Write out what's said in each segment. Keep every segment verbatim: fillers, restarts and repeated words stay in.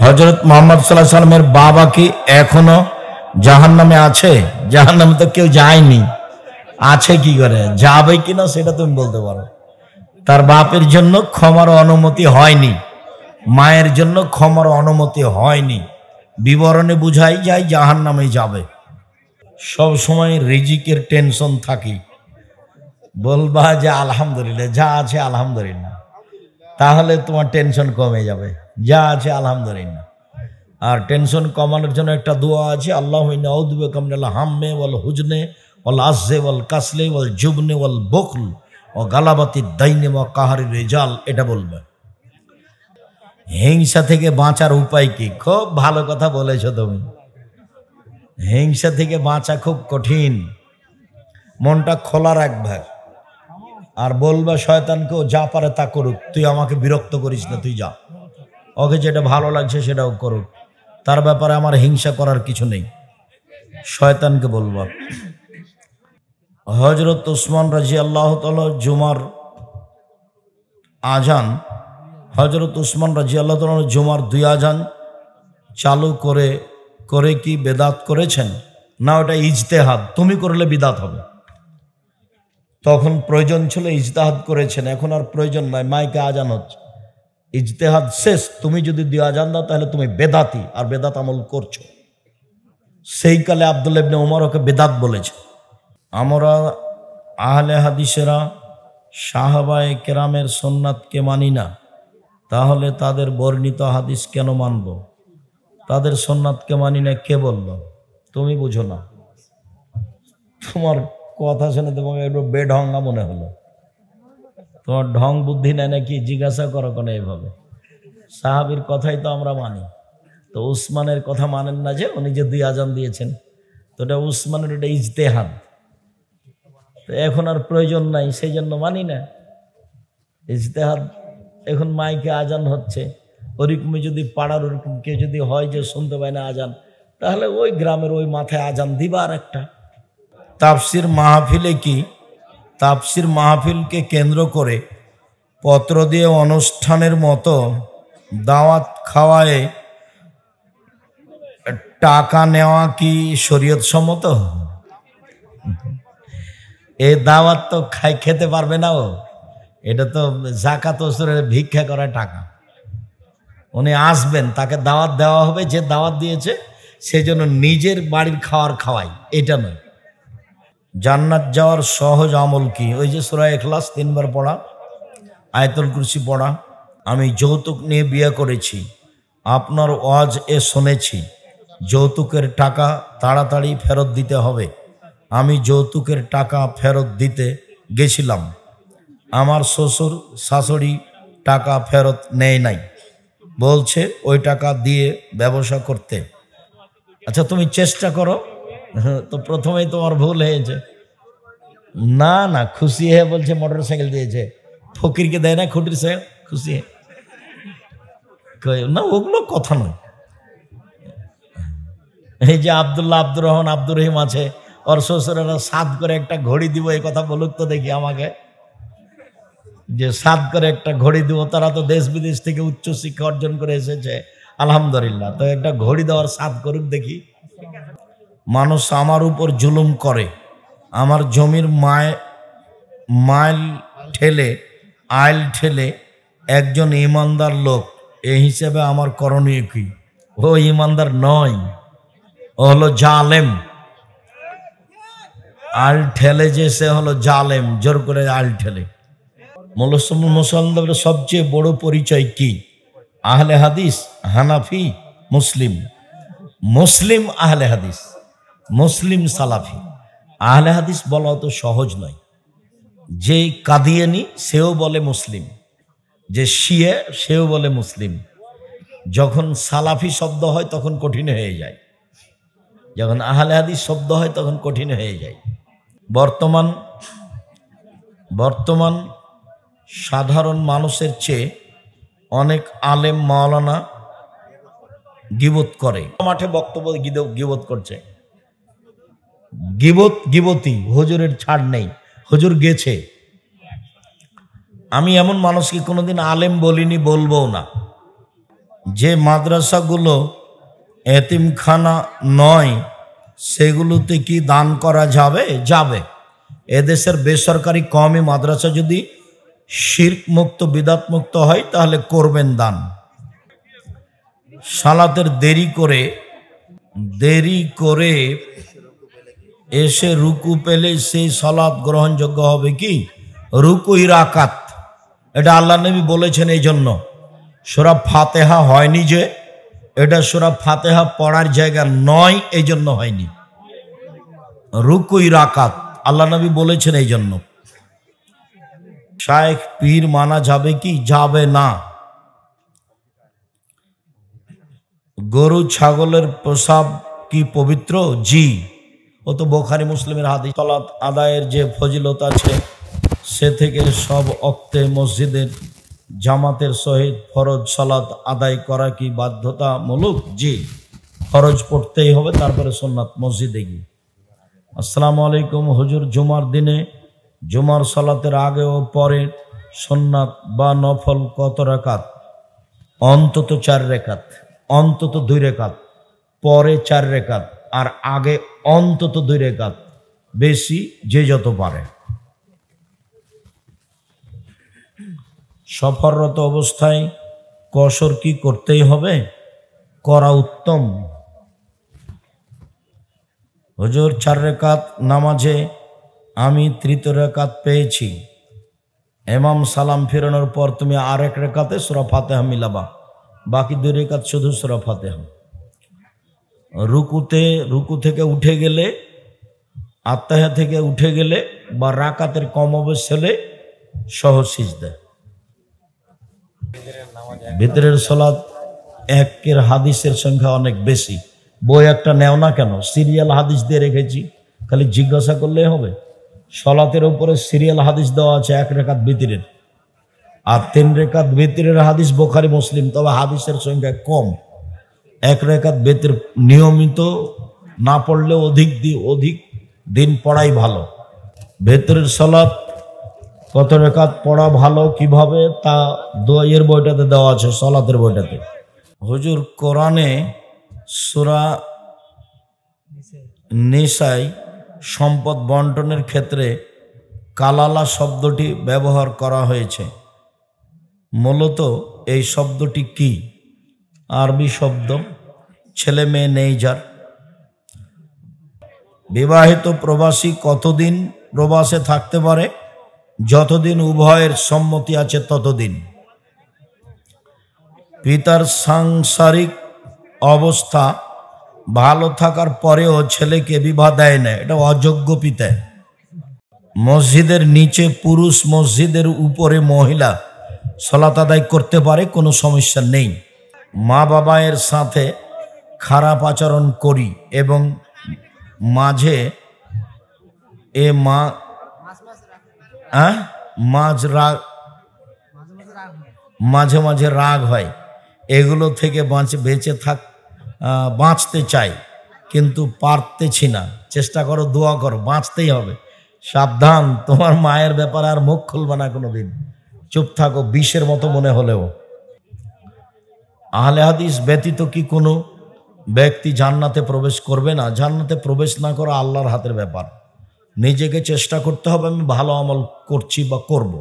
হযরত মুহাম্মদ সাল্লাল্লাহু আলাইহি সাল্লামের বাবা কি এখনো জাহান্নামে আছে? জাহান্নামে তো কেউ যায়নি, আছে কি করে? যাবে কিনা সেটা তুমি বলতে পারো। তার বাপের জন্য ক্ষমার অনুমতি হয়নি, মায়ের জন্য ক্ষমার অনুমতি হয়নি, বিবরণে বুঝাই যায় জাহান্নামে যাবে। সব সময় রিজিকের টেনশন থাকি, বলবা যে আলহামদুলিল্লাহ, যা আছে আলহামদুলিল্লাহ, তাহলে তোমার টেনশন কমে যাবে। যা আছে আলহামদুলিল্লাহ। আর টেনশন কমানোর জন্য একটা দোয়া আছে, আল্লাহু ইন্নী আউযু বিকা মিনাল হাম্মি ওয়াল হুজনি ওয়াল আজজি ওয়াল কাসলি ওয়াল জুবনি ওয়াল বুখল ওয়া গালাবাতিদ দাইনি ওয়া কাহরির রিজাল। এটা বলবে। হিংসা থেকে বাঁচার উপায় কি? খুব ভালো কথা বলেছো তুমি। হিংসা থেকে বাঁচা খুব কঠিন। মনটা খোলা রাখবে আর বলবে শয়তানকেও যা পারে তা করুক, তুই আমাকে বিরক্ত করিস না, তুই যা, ওকে যেটা ভালো লাগছে সেটাও করুক, তার ব্যাপারে আমার হিংসা করার কিছু নেই। শয়তানকে বলবো। হযরত উসমান রাদিয়াল্লাহু তাআলা জুমার আজান, হযরত উসমান রাদিয়াল্লাহু তাআলা জুমার দুই আজান চালু করে করে কি বেদাত করেছেন? না, ওটা ইজতেহাদ, তুমি করলে বিদাত হবে। তখন প্রয়োজন ছিল ইজতেহাদ করেছেন, এখন আর প্রয়োজন নাই, মাইকে আজান হচ্ছে, ইজতেহাদ শেষ। তুমি যদি দুই আজান দাও তাহলে তুমি বেদাতি, আর বেদাত আমল করছো। সেই কালে আব্দুল্লাহ ইবনে ওমর ওকে বেদাত বলেছে। আমরা আহলে হাদিসেরা সাহাবায়ে কেরামের সুন্নাতকে মানি না, তাহলে তাদের বর্ণিত হাদিস কেন মানব? তাদের সুন্নাতকে মানি না কে বলল? তুমি বুঝো না। তোমার কথা শুনে তোমাকে একটু বেঢঙ্গা মনে হলো। তোমার ঢং বুদ্ধি নেয় নাকি জিজ্ঞাসা করো কেন এইভাবে? সাহাবীর কথাই তো আমরা মানি, তো উসমানের কথা মানেন না যে? উনি যে দুই আজান দিয়েছেন, তো এটা উসমানের এটা ইজতেহাদ, তো এখন আর প্রয়োজন নাই, সেই জন্য মানি না। ইজতেহাদ এখন মাইকে আজান হচ্ছে, ওরকমই যদি পাড়ার ওরকম কেউ যদি হয় যে শুনতে পায় না আজান, তাহলে ওই গ্রামের ওই মাথায় আজান দিবা। আর একটা তাফসির মাহফিলে কি, তাফসির মাহফিলকে কেন্দ্র করে পত্র দিয়ে অনুষ্ঠানের মতো দাওয়াত খাওয়ায় টাকা নেওয়া কি শরীয়ত সম্মত? এই দাওয়াত তো খাই খেতে পারবে না ও, এটা তো যাকাত ওসরের ভিক্ষা করা টাকা। উনি আসবেন, তাকে দাওয়াত দেওয়া হবে, যে দাওয়াত দিয়েছে সেই জন্য নিজের বাড়ির খাওয়ার খাওয়াই, এটা নয়। জান্নাত যাওয়ার সহজ আমল কি? ওই যে সূরা ইখলাস তিনবার পড়া, আয়াতুল কুরসি পড়া। আমি যৌতুক নিয়ে বিয়ে করেছি, আপনার ওয়াজ এ শুনেছি, যৌতুকের টাকা তাড়াতাড়ি ফেরত দিতে হবে। আমি যৌতুকের টাকা ফেরত দিতে গেছিলাম, আমার শ্বশুর শাশুড়ি টাকা ফেরত নেয় নাই, বলছে ওই টাকা দিয়ে ব্যবসা করতে। আচ্ছা তুমি চেষ্টা করো। তো প্রথমেই তোমার ভুল হয়েছে। না না, খুশি হয়ে বলছে মোটর সাইকেল দিয়েছে, ফকিরকে দেয় না খুঁটির সাইকেল, খুশি না, ওগুলো কথা নয়। এই যে আব্দুল্লাহ, আব্দুর রহমান, আব্দুর রহিম আছে, ওর শ্বশুরেরা সাত করে একটা ঘড়ি দিব, এই কথা বলুক তো দেখি আমাকে, যে সাত করে একটা ঘড়ি দিব। তারা তো দেশ বিদেশ থেকে উচ্চ শিক্ষা অর্জন করে এসেছে, আলহামদুলিল্লাহ, তো একটা ঘড়ি দেওয়ার সাত করুক দেখি। মানুষ আমার উপর জুলুম করে, আমার জমির মায় মাইল ঠেলে আইল ঠেলে একজন ইমানদার লোক, এই হিসেবে আমার করণীয় কি? ও ইমানদার নয়, ও হলো জালেম। আইল ঠেলে যে সে হলো জালেম, জোর করে আইল ঠেলে। মুসলমানদের সবচেয়ে বড় পরিচয় কি? আহলে হাদিস, হানাফি, মুসলিম। মুসলিম আহলে হাদিস, মুসলিম সালাফি। আহলে হাদিস বলা তো সহজ নয়। যে কাদিয়ানি সেও বলে মুসলিম, যে শিয়া সেও বলে মুসলিম। যখন সালাফি শব্দ হয় তখন কঠিন হয়ে যায়, যখন আহলে হাদিস শব্দ হয় তখন কঠিন হয়ে যায়। বর্তমান বর্তমান সাধারণ মানুষের চেয়ে অনেক আলেম মাওলানা গিবত করে, মাঠে বক্তব্য গিবত করছে। গিবত গিবতি, হুজুরের ছাড় নেই, হুজুর গেছে। আমি এমন মানুষকে কোনোদিন আলেম বলিনি, বলবো না। যে মাদ্রাসাগুলো এতিমখানা নয় সেগুলোতে কি দান করা যাবে? যাবে। এদেশের বেসরকারি কওমি মাদ্রাসা যদি শিরক মুক্ত বিদাত মুক্ত হয় তাহলে করবেন দান। সালাতের দেরি করে দেরি করে এসে রুকু পেলে সেই সালাত গ্রহণযোগ্য হবে কি? রুকুই রাকাত, এটা আল্লাহ নবী বলেছেন। এই জন্য সূরা ফাতিহা হয়নি, যে এটা সূরা ফাতিহা পড়ার জায়গা নয়, এই জন্য হয়নি। রুকুই রাকাত আল্লাহ নবী বলেছেন। এই জন্য শায়েখ পীর মানা যাবে কি? যাবে না। গরু ছাগলের প্রসাব কি পবিত্র? জি, ও তো বুখারী মুসলিমের হাদিস। সালাত আদায়ের যে ফজিলত আছে সে থেকে সব ওক্তে মসজিদের জামাতের সহিত ফরজ সালাত আদায় করা কি বাধ্যতামূলক? জি, ফরজ পড়তেই হবে, তারপরে সুন্নাত মসজিদে গিয়ে। আসসালামু আলাইকুম হুজুর, জুমার দিনে জুমার সালাতের আগে ও পরে সুন্নাত বা নফল কত রাকাত? অন্তত চার রেখাত, অন্তত দুই রেখাত, পরে চার রেখাত, আর আগে অন্তত দুই রেখাত, বেশি যে যত পারে। সফররত অবস্থায় কসর কি করতেই হবে? করা উত্তম। হুজুর, চার রেখাত নামাজে আমি তৃতীয় রেখাত পেয়েছি, ইমাম সালাম ফেরানোর পর তুমি আরেক রেখাতে সূরা ফাতিহা মিলাবা, বাকি দুই রেখাত শুধু সূরা ফাতিহা। রুকুতে রুকু থেকে উঠে গেলে, আত্তাহিয়া থেকে উঠে গেলে বা রাকাতের কম অবস্থা হলে সহজ সিজদা। ভিতরের সালাত একের হাদিসের সংখ্যা অনেক বেশি। বই একটা নেও না কেন? সিরিয়াল হাদিস দিয়ে রেখেছি, খালি জিজ্ঞাসা করলেই হবে। সালাতের উপরে সিরিয়াল হাদিস দেওয়া আছে এক রেখাত ভিতরের, আর তিন রেখাত ভিতরের হাদিস বুখারী মুসলিম, তবে হাদিসের সংখ্যা কম। এক রেখাত ভিতর নিয়মিত না পড়লে অধিক দিন অধিক দিন পড়াই ভালো। ভেতরের সালাত কত রেখাত পড়া ভালো কিভাবে তা দোয়ের বইটাতে দেওয়া আছে, সালাতের বইটাতে। হুজুর, কোরআনে সূরা নিসায় সম্পদ বন্টনের ক্ষেত্রে কালালা শব্দটি ব্যবহার করা হয়েছে, মূলত এই শব্দটি কি? আরবি শব্দ, ছেলে মেয়ে নেই যার। বিবাহিত প্রবাসী কতদিন প্রবাসে থাকতে পারে? যতদিন উভয়ের সম্মতি আছে ততদিন। পিতার সাংসারিক অবস্থা ভালো থাকার পরেও ছেলেকে বিবাহ দেয় না, এটা অযোগ্য পিতা। মসজিদের নিচে পুরুষ, মসজিদের উপরে মহিলা সালাত আদায় করতে পারে, কোনো সমস্যা নেই। মা বাবায়ের সাথে খারাপ আচরণ করি এবং মাঝে এ মা মাঝ রাগ মাঝে মাঝে রাগ হয়, এগুলো থেকে বাঁচে বেঁচে থাক বাঁচতে চাই কিন্তু পারতেছি না। চেষ্টা করো, দোয়া করো, বাঁচতেই হবে। সাবধান, তোমার মায়ের ব্যাপারে আর মুখ খুলবে না কোনোদিন, চুপ থাকো, বিষের মতো মনে হলেও। আহলে হাদিস ব্যতীত কি কোনো ব্যক্তি জান্নাতে প্রবেশ করবে না? জান্নাতে প্রবেশ না করা আল্লাহর হাতের ব্যাপার। নিজেকে চেষ্টা করতে হবে, আমি ভালো আমল করছি বা করব।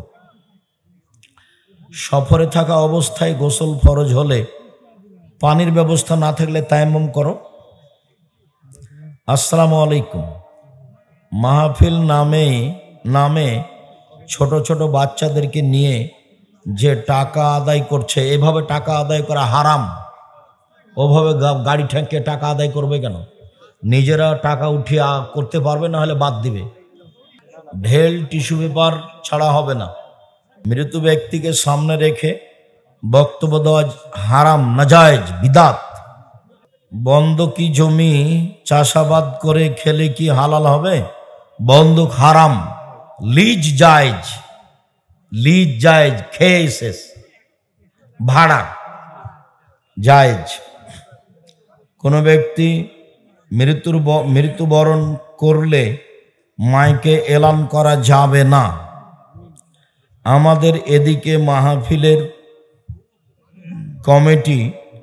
সফরে থাকা অবস্থায় গোসল ফরজ হলে পানির ব্যবস্থা না থাকলে তায়াম্মুম করো। আসসালামু আলাইকুম। মাহফিল নামে নামে ছোট ছোট বাচ্চাদেরকে নিয়ে যে টাকা আদায় করছে, এভাবে টাকা আদায় করা হারাম। ওভাবে গাড়ি ঠেকে টাকা আদায় করবে কেন? নিজেরা টাকা উঠিয়ে করতে পারবে, না হলে বাদ দিবে। ঢেল টিস্যু পেপার ছাড়া হবে না। মৃত ব্যক্তিকে সামনে রেখে বক্তব্য দেওয়া হারাম, নাজায়েজ, বিদাত। বন্ধকি জমি চাষাবাদ করে খেলে কি হালাল হবে? বন্ধক হারাম। লিজ জায়েজ, লিজ জায়েজ, খেয়ে শেষ। ভাড়া জায়েজ। কোনো ব্যক্তি মৃত্যুর মৃত্যুবরণ করলে মাইকে এলান করা যাবে না। আমাদের এদিকে মাহফিলের কমিটি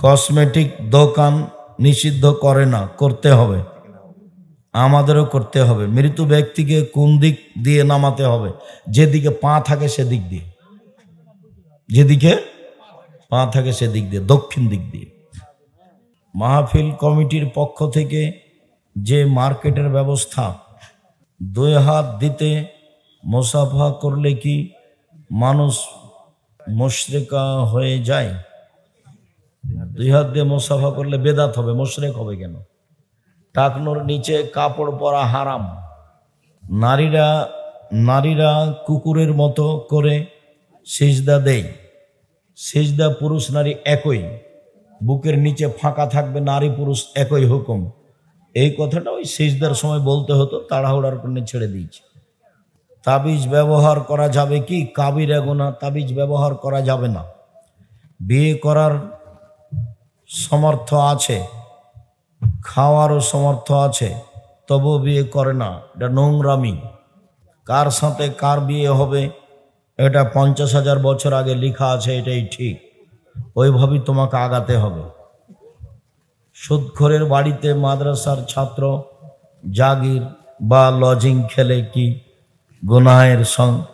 কসমেটিক দোকান নিষিদ্ধ করে না, করতে হবে, আমাদেরও করতে হবে। মৃত ব্যক্তিকে কোন দিক দিয়ে নামাতে হবে? যেদিকে পা থাকে সেদিক দিয়ে, যেদিকে পা থাকে সেদিক দিয়ে, দক্ষিণ দিক দিয়ে। মাহফিল কমিটির পক্ষ থেকে যে মার্কেটের ব্যবস্থা, দুই হাত দিতে মুসাফা করলে কি মানুষ মুশরিকা হয়ে যায়? দুই হাত দিয়ে মুসাফা করলে বেদাত হবে, মুশরিক হবে কেন? টাকনোর নিচে কাপড় পরা হারাম। নারীরা নারীরা কুকুরের মতো করে সিজদা দেয়। সিজদা পুরুষ নারী একই, বুকের নিচে ফাঁকা থাকবে, নারী পুরুষ একই হুকুম। এই কথাটা ওই সিজদার সময় বলতে হতো, তাড়াহুড়ার করে ছেড়ে দিয়েছে। তাবিজ ব্যবহার করা যাবে কি? কাবিরা গুনাহ, তাবিজ ব্যবহার করা যাবে না। বিয়ে করার সমর্থ আছে, খাওয়ারও সমর্থ আছে, তবু বিয়ে করে না, এটা নোংরামি। কার সাথে কার বিয়ে হবে এটা পঞ্চাশ হাজার বছর আগে লেখা আছে, এটাই ঠিক, ওইভাবেই তোমাকে আগাতে হবে। সুদখোরের বাড়িতে মাদ্রাসার ছাত্র জাগির বা লজিং খেলে কি গুনাহের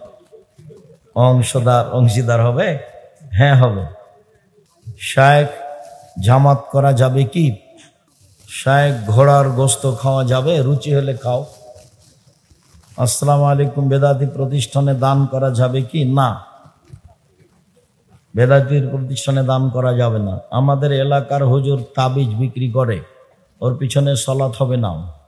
অংশদার অংশীদার হবে? হ্যাঁ হবে। শায়েখ জামাত করা যাবে কি? শায়েখ ঘোড়ার গোস্ত খাওয়া যাবে, রুচি হলে খাও। আসসালামু আলাইকুম, বেদাতি প্রতিষ্ঠানে দান করা যাবে কি? না, বেদাতির প্রতিষ্ঠানে দান করা যাবে না। আমাদের এলাকার হুজুর তাবিজ বিক্রি করে, ওর পিছনে সলাত হবে না।